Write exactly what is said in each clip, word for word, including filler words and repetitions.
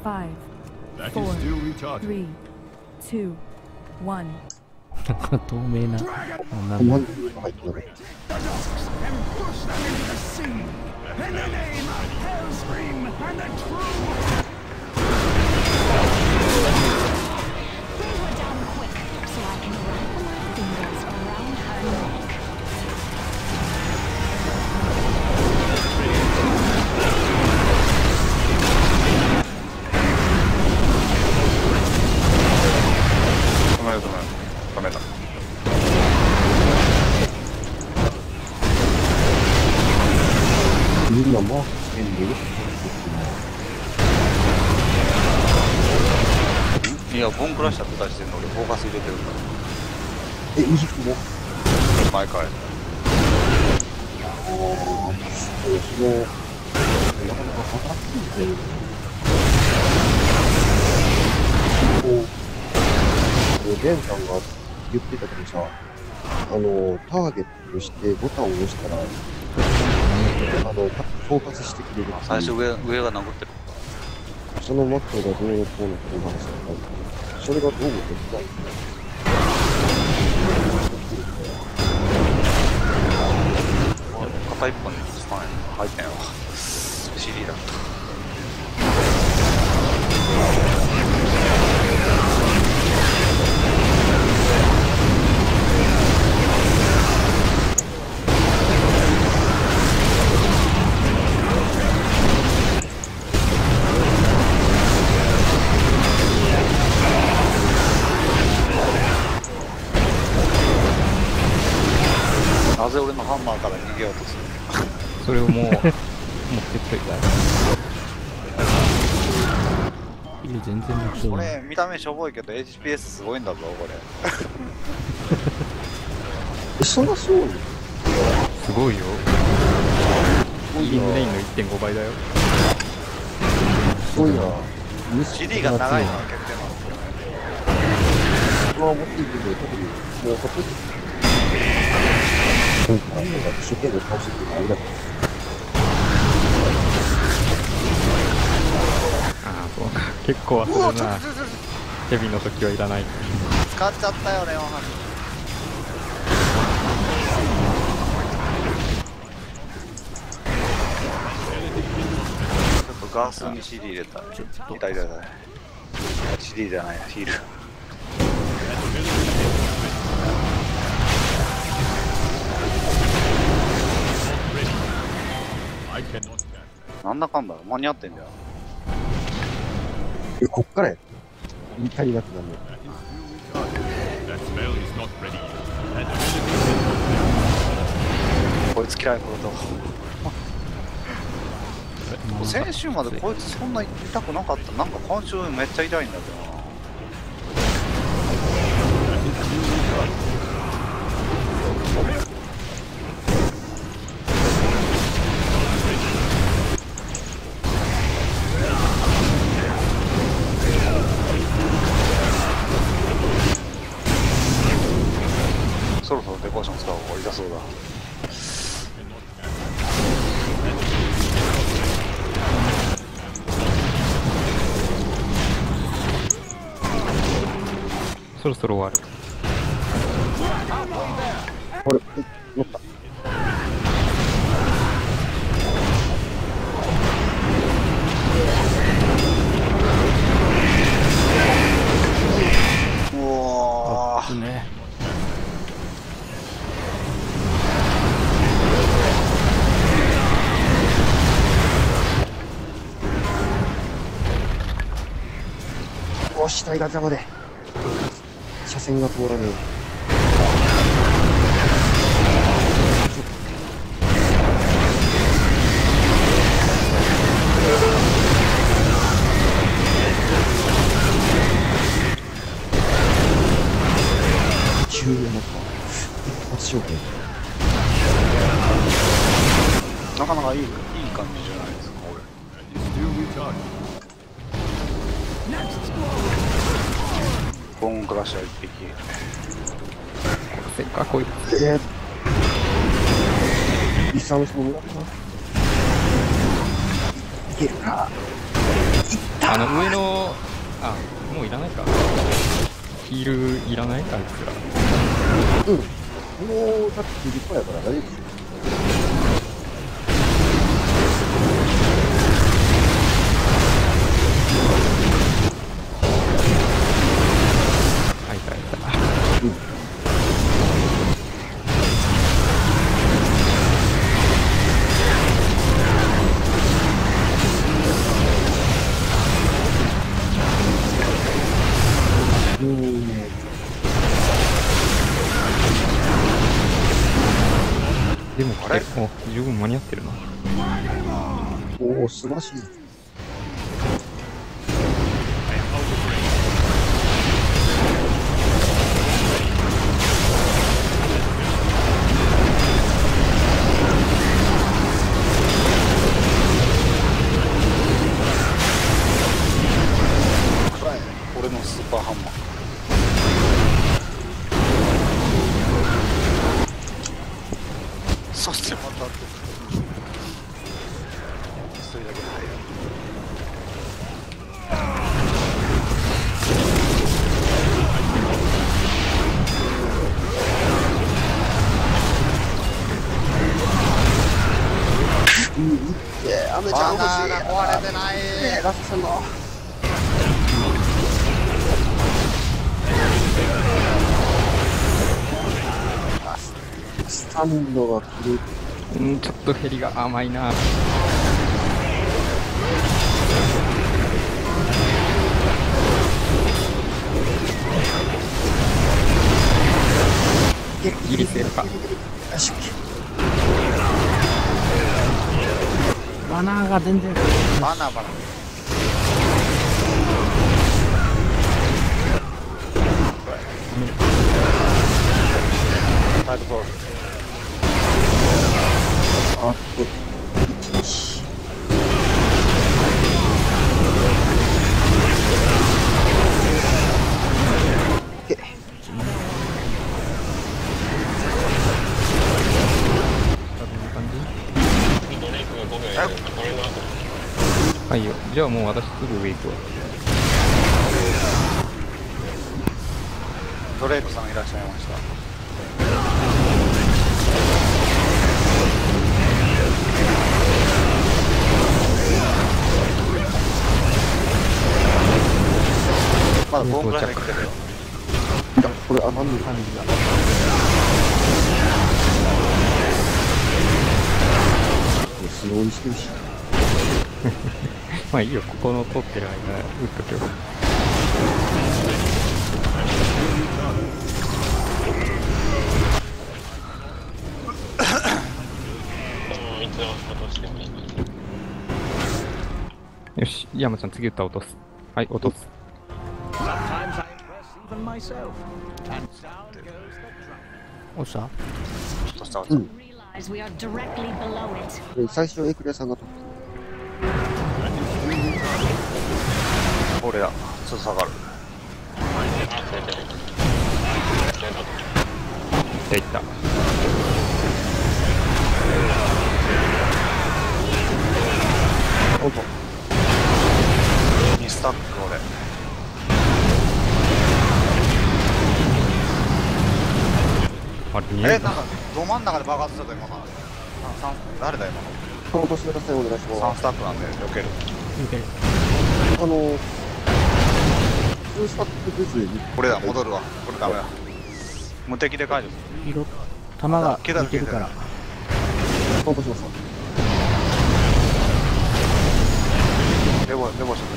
five, four, three, two, one. なんか透明な。 なんだ。入ってない。 止めた。 みんなも変にいや、ボンクラッシャーと出してんの俺フォーカス入れてるから。 え、いい服も毎回。 おー、その、なかなか働くんで、こう、レンさんが言ってたけどさ、あの、ターゲットとしてボタンを押したら、あの、フォーカスしてくれる。 最初上、上が殴ってる。 そのマットがどうのこうのこうの話だった。それがどうもできない。 片一本にスパン入ってんわ。シーディー だった。なぜ俺のハンマーから逃げようとするそれをもう持ってっといた。いい全然持ってこない。 れ見た目しょぼいけど エイチピーエス すごいんだぞこれ。 え、そんなすごいの？ すごいよ。インレインの いってんご 倍だよ。 すごいな。 シーディー が長いのは欠点なんですよね。 まあ持っていくけど、特にもうほっといて。なんか、一生懸命倒してくれるあれだから。 ああ、そうか。結構はするな。ヘビの時はいらない。 使っちゃったよレオンハちょっとガースに シーディー 入れた。ちょっと痛い痛い痛い。シーディー じゃないヒール。なんだかんだ間に合ってんじゃん。 え、こっからや。いかになくなるの。 こいつ嫌いこと先週までこいつそんな痛くなかった。なんか今週めっちゃ痛いんだけどな。そろそろデコーション使う方が痛そうだ。 そろそろ終わる。 これ、え、乗った。 うわー。 ね。 おー、死体が邪魔で。車線が通らねえ。急になんか一発勝負。 なかなかいいいい感じじゃないですか俺。ボーンクラッシャー一匹。 せっかこいつ。 えー、イサムスも見なかった。いけるか。いったあの上のあもういらないかヒールいらないかあいつらうんもうだってきゅうじゅっパーセントやから大丈夫ですよ。 はいはいはいうんでもこれもう十分間に合ってるなおお素晴らしい。 俺のスーパーハンマー。そしてまた一人だけ入る。 うんいってアメちゃん欲しい。 壊れてない。 ラストさんのスタンドが来る。 うんちょっとヘリが甘いなギリセーフかよしマナーが全然バナバナ。タイトボール。 あっとはいよじゃあもう私すぐ上行くわドレイクさんいらっしゃいました。まだボンぐらい入ってるよ。 いやこれあなんで感じがスローにしてるしまあいいよここの通ってる間打っとけよよし山ちゃん次打ったら落とすはい落とす押したそしたらうん Realize we are directly below it. で最初エクレアさんが取っ俺だ。ちょっと下がる。 でいったた。おっとミスタック俺。 あれえ、なんかど真ん中で爆発したぞ今の。さん誰だ今の。 この年目の線お願いしさんます。 スタックなんで避ける。 見てるあのツースタックずつにこれだ戻るわ。これダメだ。無敵で解除する。 色弾が似てるからコンボします。 レボレボしよう。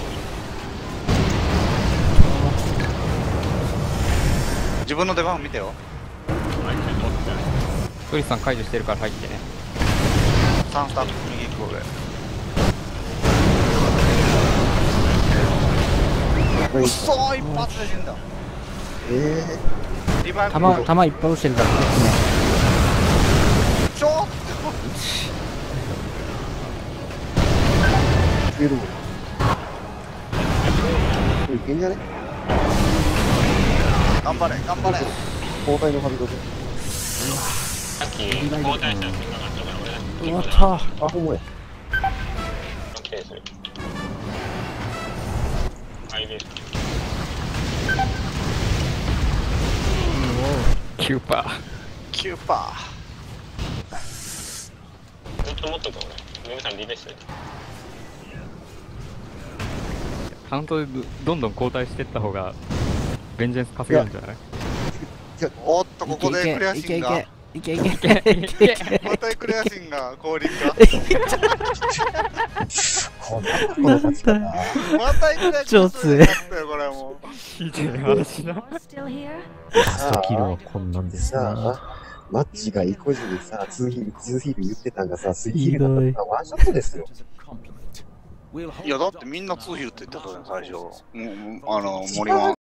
自分の出番見てよ。 クリスさん解除してるから入ってねさんスタック右行く俺。うっそー一発で死んだ。 えリバイブ弾弾いっぱい落ちてるからねちょっー、いける。これいけんじゃね？ 頑張れ頑張れ。 交代のはずだぞ。 終わったあ、ほんまや。 逃げる。 きゅうパーセント。 キューパずっと持っとく俺。メグさんリベース。 カウントでどんどん交代していった方がベンジェンス稼げるんじゃない？ ー。おっと、ここでクレアいけいシンが。 けいけいけいけいけいけまたクレアシンが降臨か。 こんなとこの勝ち方。 またクレアシン超強いが勝ったよ、これもう。 ひでえ話だ。 Still here? ラストキルはこんなんですね。 さあ、マッチがイコジにさ、ツーヒール、ツーヒール言ってたんがさ、スリーヒールだったらワンショットですよ。 いや、だってみんなツーヒルって言ってたよ、最初。もう、あの、森は。